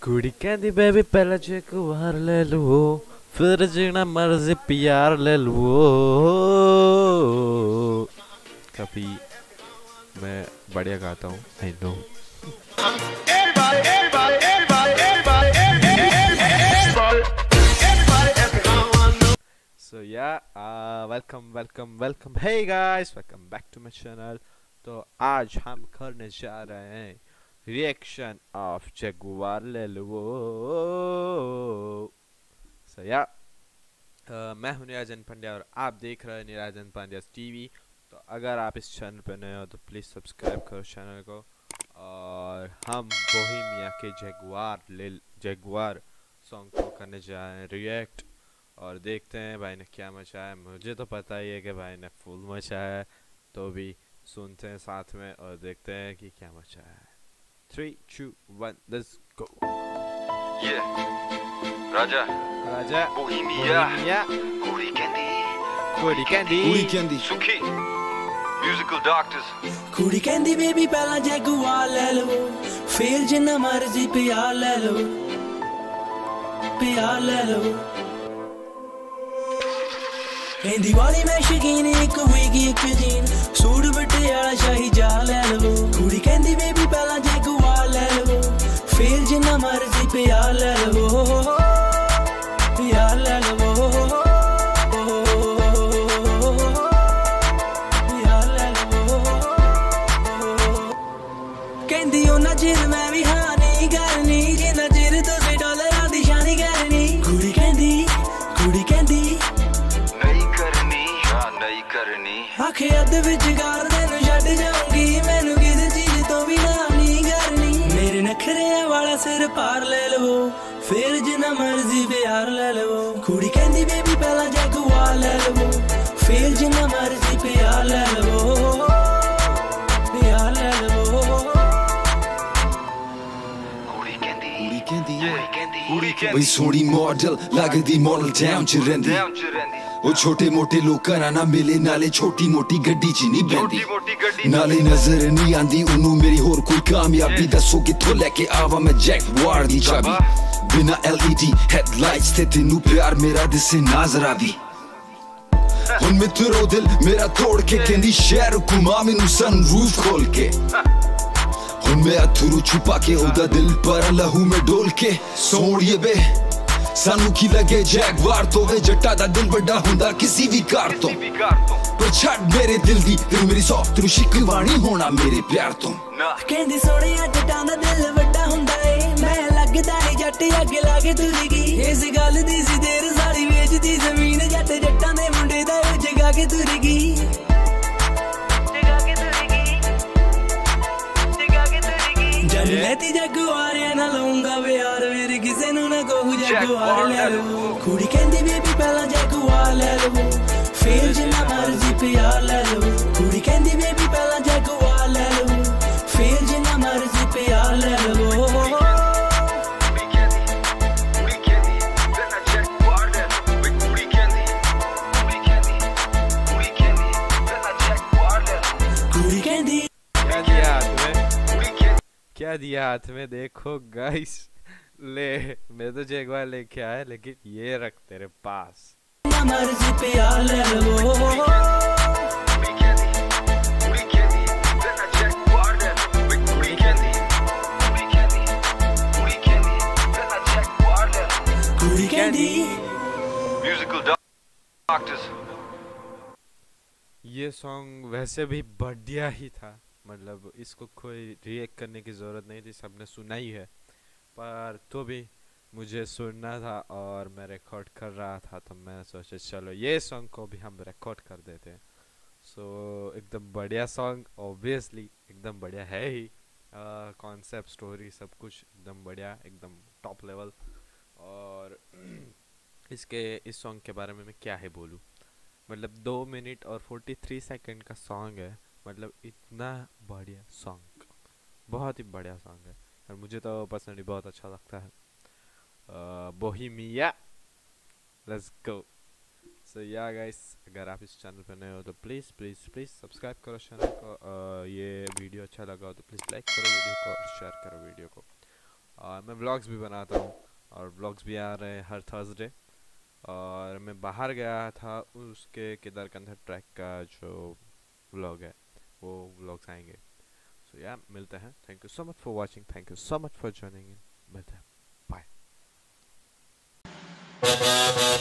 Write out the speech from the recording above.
कुड़ी कहती बेबी पहले जगुआर ले लो, फिर जीना मर्जी प्यार ले लो। कभी मैं बढ़िया गाता हूँ, I know. So yeah, welcome. Hey guys, welcome back to my channel. तो आज हम करने जा रहे हैं रिएक्शन ऑफ जगुआर ले लो। So yeah, मैं हूं निराजन पांड्या और आप देख रहे हैं निराजन पांड्या's टीवी। तो अगर आप इस चैनल पे नए हो तो प्लीज़ सब्सक्राइब करो चैनल को। और हम बोहेमिया के जगुआर सॉन्ग को करने जा रहे हैं रिएक्ट, और देखते हैं भाई ने क्या मचाया। मुझे तो पता ही है कि भाई ने फुल मचाया है, तो भी सुनते हैं साथ में और देखते हैं कि क्या मचाया है। 3, 2, 1, let's go। राजा बोहेमिया कुड़ी कहंदी सुखी म्यूजिकल डॉक्टर्स। कुड़ी कहंदी बेबी पहला जगुआर ले लो, फिर जिन्ना मर्जी प्यार ले लो, प्यार ले लो। कहंदी वाली मैं शकीन एक होएगी एक जीन, सूट बटियाला शाही जा ले लो। कुड़ी कहंदी बेबी पहला जगुआर ले लो, फिर जिन्ना मर्जी प्यार ले लो, प्यार ले लो। नजर मैं भी हाँ नहीं करनी, जे नजर तो से डॉलर दी शानी करनी। कुड़ी कहंदी नहीं करनी, हाँ नहीं करनी। आखे अद विच गार तेनू छड्ड जाऊंगी, मैनू किसी चीज तो भी नाम नहीं करनी। मेरे नखरे वाला सिर पार ले लो, फिर जिन्ना मर्जी प्यार ले लो। कुड़ी कहंदी बेबी पहला जगुआर ले लो, फिर जिन्ना मर्जी प्यार ले लो, प्यार ले लो। बई सोनी मॉडल लगदी मॉडल टाउन च रहिंदी, ओ छोटे मोटे लोकां ना मिले, नाले छोटी मोटी गड्डी च नहीं बहंदी, नाले नजर नहीं आंदी उन्नू मेरी होर कोई कामयाबी। दसो कित्थों लेके आवा मैं जैगवार दी चाबी, बिना LED हेडलाइट्स ते तेनू प्यार मेरा दिसे नाजरा दी। हुन मित्रो दिल मेरा तोड़ के कहंदी शहर घुमा मैनू सनरूफ खोल के, हुन मैं अथरू छुपा के ओदा दिल पर लहू में डोल के। सोनिए बे सानू की लगे जैगवार तो वे जट्टा दा दिल बड़ा हुंदा किसी भी कार तो, पर छड़ मेरे दिल दी तेरी मेरी सॉफ्ट रू शिकवानी होना मेरे प्यार तो। कहंदी सोनिया जट्टा दा दिल बड़ा हुंदा ए, मैं लगदा नहीं जट अगे लागे तुरगी। इस गल दी सी देर सारी वेचदी जमीन, जट जट्टां दे मुंडे दा जगा के तुरगी। लेती जगुआर ना लूंगा प्यार, मेरे किसे नू ना कहू जगुआर ले लो। कुड़ी कहंदी बेबी पहला जगुआर ले लो, फिर जिन्ना मर्जी प्यार ले लो। कुड़ी कहंदी बेबी पहला जगुआर ले लो, फिर जिन्ना मर्जी प्यार ले लो। कुड़ी कहंदी क्या दिया हाथ में देखो गाइस। ले मैं तो जगुआर लेके आया, लेकिन ये रख तेरे पास। मर्जी प्यार ले लो, कुड़ी कहंदी म्यूजिकल डॉक्टर्स। ये सॉन्ग वैसे भी बढ़िया ही था, मतलब इसको कोई रिएक्ट करने की ज़रूरत नहीं थी, सबने सुना ही है। पर तो भी मुझे सुनना था और मैं रिकॉर्ड कर रहा था, तो मैं सोचा चलो ये सॉन्ग को भी हम रिकॉर्ड कर देते हैं। सो एकदम बढ़िया सॉन्ग, ऑब्वियसली एकदम बढ़िया है ही। कॉन्सेप्ट स्टोरी सब कुछ एकदम बढ़िया, एकदम टॉप लेवल। और इस सॉन्ग के बारे में मैं क्या ही बोलूँ, मतलब 2 मिनट और 43 सेकंड का सॉन्ग है। मतलब इतना बढ़िया सॉन्ग, बहुत ही बढ़िया सॉन्ग है, और मुझे तो पर्सनली बहुत अच्छा लगता है। Bohemia, let's go. सो या गाइस, अगर आप इस चैनल पर नए हो तो प्लीज़ प्लीज़ प्लीज़ सब्सक्राइब करो चैनल को। ये वीडियो अच्छा लगा हो तो प्लीज़ लाइक करो वीडियो को और शेयर करो वीडियो को। और मैं व्लॉग्स भी बनाता हूँ और व्लॉग्स भी आ रहे हैं हर थर्सडे। और मैं बाहर गया था, उसके केदारकंधा ट्रैक का जो व्लॉग है वो व्लॉग्स आएंगे। सो या मिलते हैं। Thank you so much for watching, thank you so much for joining in. मिलते हैं, बाय।